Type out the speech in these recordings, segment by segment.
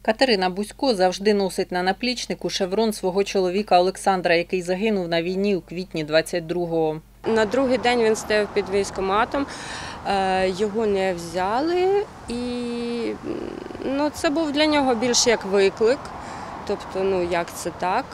Катерина Бусько завжди носить на наплічнику шеврон свого чоловіка Олександра, який загинув на війні у квітні 22-го. На другий день він стояв під військкоматом, його не взяли, і це був для нього більше як виклик, тобто, як це так.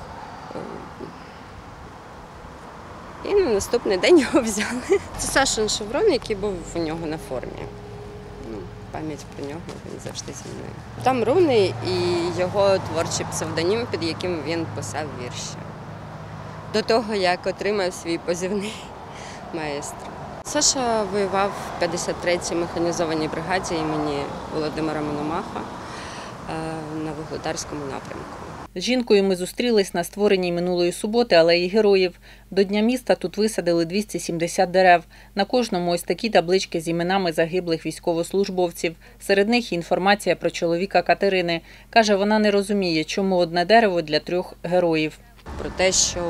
І на наступний день його взяли. Це Сашин шеврон, який був у нього на формі. Пам'ять про нього, він завжди зі мною. Там руни і його творчий псевдонім, під яким він писав вірші. До того, як отримав свій позивний маестро. Саша воював в 53-й механізованій бригаді імені Володимира Мономаха на Вугледарському напрямку. З жінкою ми зустрілись на створеній минулої суботи алеї Героїв. До Дня міста тут висадили 270 дерев. На кожному ось такі таблички з іменами загиблих військовослужбовців. Серед них інформація про чоловіка Катерини. Каже, вона не розуміє, чому одне дерево для 3 героїв. Про те, що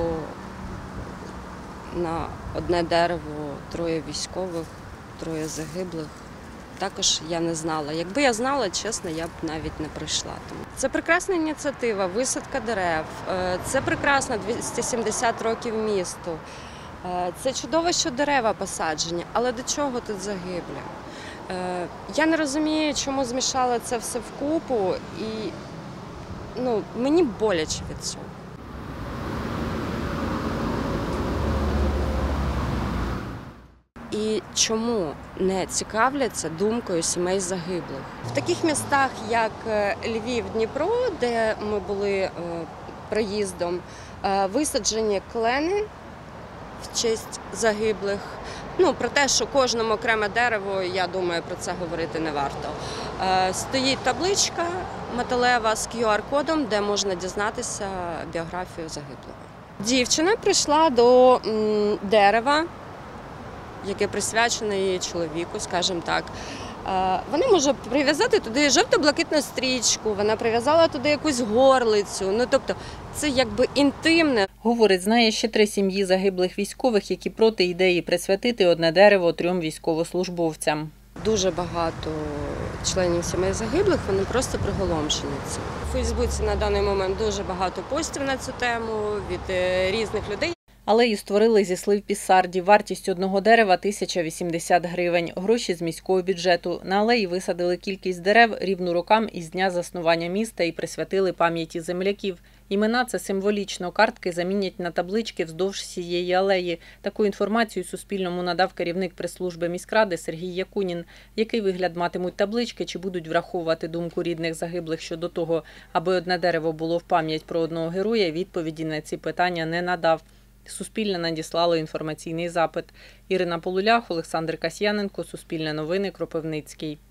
на одне дерево 3 військових, 3 загиблих. Також я не знала. Якби я знала, чесно, я б навіть не прийшла. Це прекрасна ініціатива, висадка дерев, це прекрасно 270 років місту. Це чудово, що дерева посаджені, але до чого тут загиблі? Я не розумію, чому змішали це все вкупу, і мені боляче від цього. І чому не цікавляться думкою сімей загиблих? В таких містах, як Львів, Дніпро, де ми були проїздом, висаджені клени в честь загиблих. Про те, що кожному окреме дерево, я думаю, про це говорити не варто. Стоїть табличка металева з QR-кодом, де можна дізнатися біографію загиблого. Дівчина прийшла до дерева, яке присвячено її чоловіку, скажімо так. Вона може прив'язати туди жовто-блакитну стрічку, вона прив'язала туди якусь горлицю. Тобто це якби інтимне. Говорить, знає ще 3 сім'ї загиблих військових, які проти ідеї присвятити одне дерево 3 військовослужбовцям. Дуже багато членів сімей загиблих, вони просто приголомшені цим. У Фейсбуці на даний момент дуже багато постів на цю тему від різних людей. Алею створили зі слив Піссарді. Вартість одного дерева – 1080 гривень. Гроші з міського бюджету. На алеї висадили кількість дерев рівну рокам із дня заснування міста і присвятили пам'яті земляків. Імена – це символічно. Картки замінять на таблички вздовж всієї алеї. Таку інформацію Суспільному надав керівник прес-служби міськради Сергій Якунін. Який вигляд матимуть таблички, чи будуть враховувати думку рідних загиблих щодо того, аби одне дерево було в пам'ять про одного героя, відповіді на ці питання не надав. Суспільне надіслало інформаційний запит. Ірина Полулях, Олександр Касьяненко, Суспільне новини, Кропивницький.